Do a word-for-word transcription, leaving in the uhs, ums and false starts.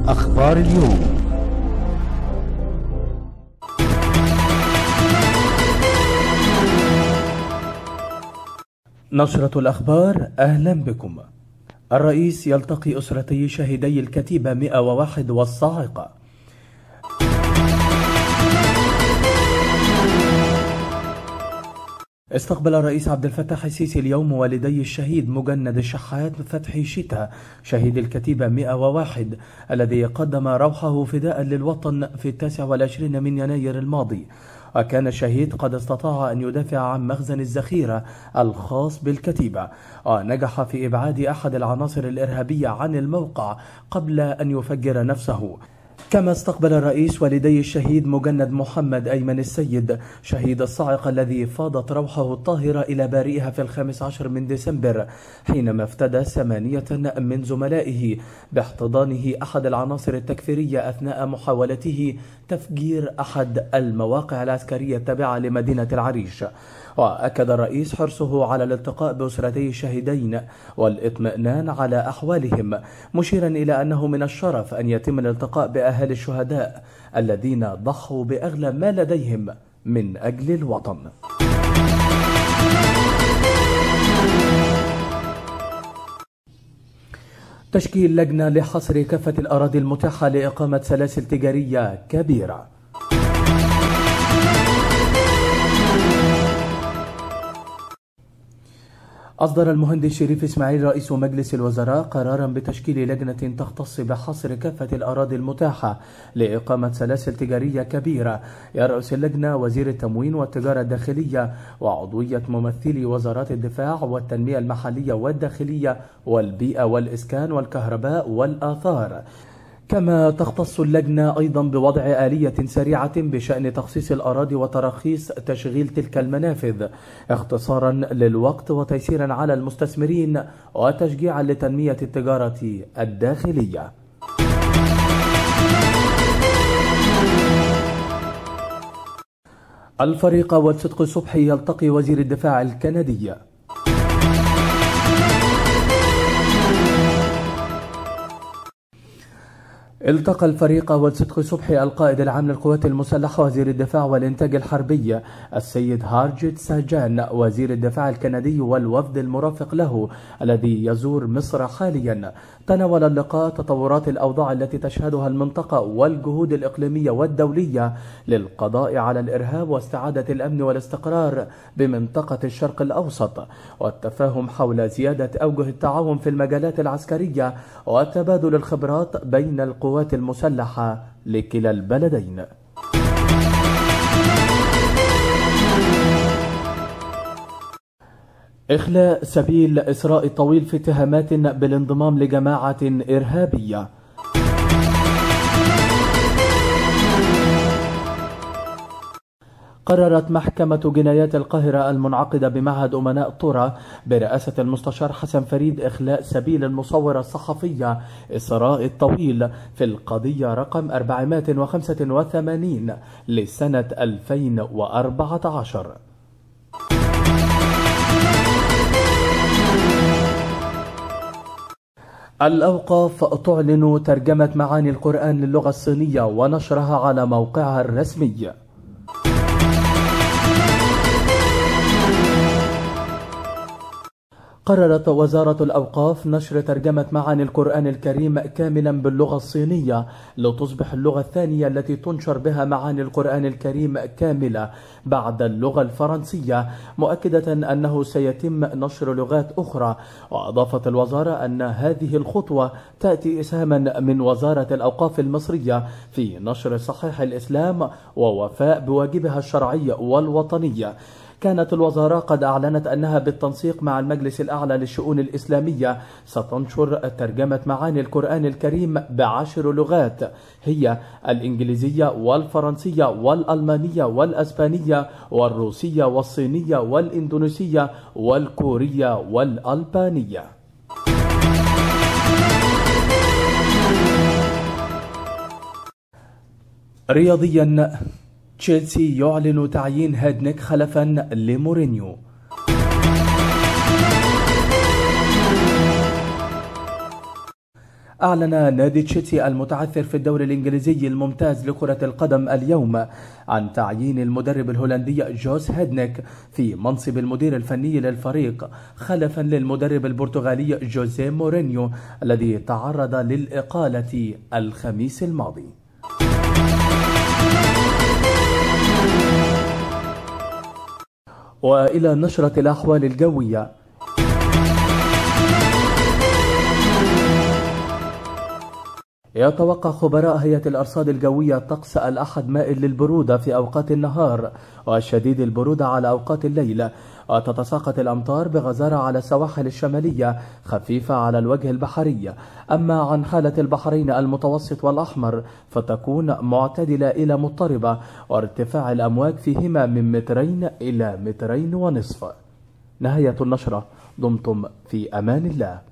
أخبار اليوم. نشرة الأخبار، أهلا بكم. الرئيس يلتقي أسرتي شهيدي الكتيبة مئة وواحد والصاعقة. استقبل الرئيس عبد الفتاح السيسي اليوم والدي الشهيد مجند الشحات فتحي شتا شهيد الكتيبة مئة وواحد الذي قدم روحه فداء للوطن في التاسع والعشرين من يناير الماضي، وكان الشهيد قد استطاع أن يدافع عن مخزن الذخيرة الخاص بالكتيبة، ونجح في إبعاد أحد العناصر الإرهابية عن الموقع قبل أن يفجر نفسه. كما استقبل الرئيس والدي الشهيد مجند محمد أيمن السيد شهيد الصاعقة الذي فاضت روحه الطاهرة إلى بارئها في الخامس عشر من ديسمبر، حينما افتدى ثمانية من زملائه باحتضانه أحد العناصر التكفيرية أثناء محاولته تفجير أحد المواقع العسكرية التابعة لمدينة العريش. وأكد الرئيس حرصه على الالتقاء بأسرتي الشهيدين والاطمئنان على أحوالهم، مشيرا إلى أنه من الشرف أن يتم الالتقاء بأهالي الشهداء الذين ضحوا بأغلى ما لديهم من أجل الوطن. تشكيل لجنة لحصر كافة الأراضي المتاحة لإقامة سلاسل تجارية كبيرة. أصدر المهندس شريف إسماعيل رئيس مجلس الوزراء قرارا بتشكيل لجنة تختص بحصر كافة الأراضي المتاحة لإقامة سلاسل تجارية كبيرة، يرأس اللجنة وزير التموين والتجارة الداخلية وعضوية ممثلي وزارات الدفاع والتنمية المحلية والداخلية والبيئة والإسكان والكهرباء والآثار. كما تختص اللجنة أيضا بوضع آلية سريعة بشأن تخصيص الأراضي وتراخيص تشغيل تلك المنافذ، اختصارا للوقت وتيسيرا على المستثمرين وتشجيعا لتنمية التجارة الداخلية. الفريق والصدق صبحي يلتقي وزير الدفاع الكندي. التقى الفريق والصدق صبحي القائد العام للقوات المسلحة وزير الدفاع والإنتاج الحربي السيد هارجيت ساجان وزير الدفاع الكندي والوفد المرافق له الذي يزور مصر حاليا. تناول اللقاء تطورات الأوضاع التي تشهدها المنطقة والجهود الإقليمية والدولية للقضاء على الإرهاب واستعادة الأمن والاستقرار بمنطقة الشرق الأوسط، والتفاهم حول زيادة أوجه التعاون في المجالات العسكرية وتبادل الخبرات بين القوات القوات المسلحة لكلا البلدين. إخلاء سبيل إسراء الطويل في اتهامات بالانضمام لجماعة إرهابية. قررت محكمة جنايات القاهرة المنعقدة بمعهد أمناء طرة برئاسة المستشار حسن فريد إخلاء سبيل المصورة الصحفية إسراء الطويل في القضية رقم أربعمائة وخمسة وثمانين لسنة ألفين وأربعة عشر. الأوقاف تعلن ترجمة معاني القرآن للغة الصينية ونشرها على موقعها الرسمي. قررت وزارة الأوقاف نشر ترجمة معاني القرآن الكريم كاملا باللغة الصينية لتصبح اللغة الثانية التي تنشر بها معاني القرآن الكريم كاملة بعد اللغة الفرنسية، مؤكدة أنه سيتم نشر لغات أخرى. وأضافت الوزارة أن هذه الخطوة تأتي إسهاما من وزارة الأوقاف المصرية في نشر صحيح الإسلام ووفاء بواجبها الشرعي والوطني. كانت الوزارة قد أعلنت أنها بالتنسيق مع المجلس الأعلى للشؤون الإسلامية ستنشر ترجمة معاني القرآن الكريم بعشر لغات، هي الإنجليزية والفرنسية والألمانية والأسبانية والروسية والصينية والإندونيسية والكورية والألبانية. رياضيا، تشيلسي يعلن تعيين هادنيك خلفا لمورينيو. أعلن نادي تشيلسي المتعثر في الدوري الإنجليزي الممتاز لكرة القدم اليوم عن تعيين المدرب الهولندي جوس هيدنيك في منصب المدير الفني للفريق خلفا للمدرب البرتغالي جوزيه مورينيو الذي تعرض للإقالة الخميس الماضي. وإلى نشرة الأحوال الجوية. يتوقع خبراء هيئة الأرصاد الجوية طقس الأحد مائل للبرودة في أوقات النهار وشديد البرودة على أوقات الليل، وتتساقط الأمطار بغزارة على السواحل الشمالية خفيفة على الوجه البحري. أما عن حالة البحرين المتوسط والأحمر فتكون معتدلة إلى مضطربة، وارتفاع الأمواج فيهما من مترين إلى مترين ونصف. نهاية النشرة. دمتم في أمان الله.